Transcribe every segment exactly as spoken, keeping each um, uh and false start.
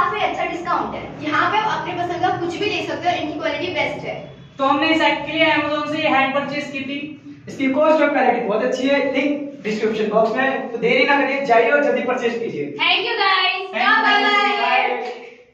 काफी अच्छा डिस्काउंट है। यहाँ पे आप अपने पसंद का कुछ भी ले सकते हो, इनकी क्वालिटी बेस्ट है। तो हमने इस एड के लिए अमेज़न से ये हैंड परचेज की थी। इसकी कॉस्ट और क्वालिटी बहुत अच्छी है, लिंक डिस्क्रिप्शन बॉक्स में। तो देरी ना करिए, जाइए और जल्दी परचेज कीजिए। Thank you guys, bye bye.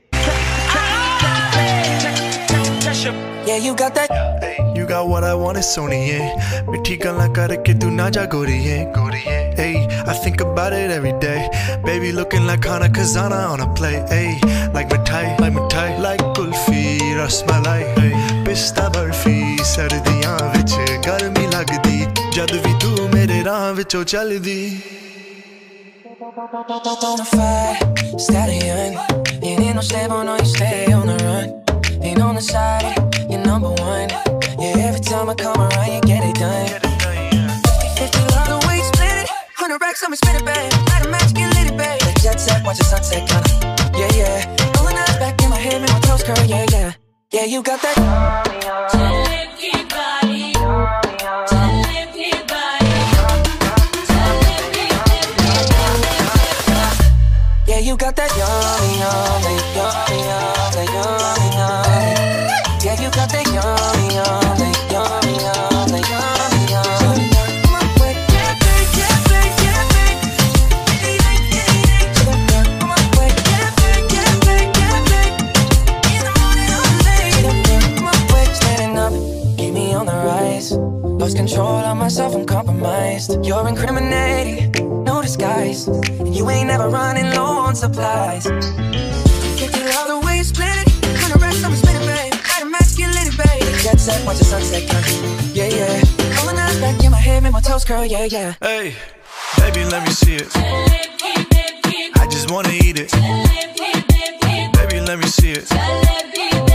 Yeah, you got that. You got what I want, it's only yeah. मिठी गल्ला करके तू ना जा गोरिये, गोरिये. Hey, I think about it every day. Baby looking like Hana Kazana on a plate. Hey, like mithai, like mithai, like kulfi, rasmalai. Hey, pista barfi, सर्दियां विच गर्मी लगदी. जद भी तू मेरे राह विचों चलदी. Bonafide stallion, you need no stable, no you stay on the run. Ain't on the side, you're number one. Yeah, every time I come around, you get it done. fifty love the way you split it. Hundred racks, I'ma spin it back. Light a match, get lit it back. The jet set, watch the sunset, kinda. Yeah, yeah. Rolling eyes back in my head, make my toes curl. Yeah, yeah. Yeah, you got that. Yummy, body. Yummy, body. Yeah, you got that yummy, yummy, yummy, yummy, yummy, yummy. Yeah, you got that yummy, yummy, yummy, yummy, yummy, yummy. My way, yeah, babe, yeah, babe, yeah, babe. My way, yeah, babe, yeah, babe, yeah, babe. In the morning or late. My way, standing up, keep me on the rise. Lost control of myself, I'm compromised. You're incriminating, no disguise. And you ain't never running low on supplies. If you love the way you split it, kind of rest, I'm spinning, babe. Light a match, get lit, babe. Jet set, watch the sunset, kinda. Yeah, yeah. Rolling eyes back in my head, make my toes curl, yeah, yeah. Hey, baby, let me see it. I just wanna eat it. Baby, let me see it.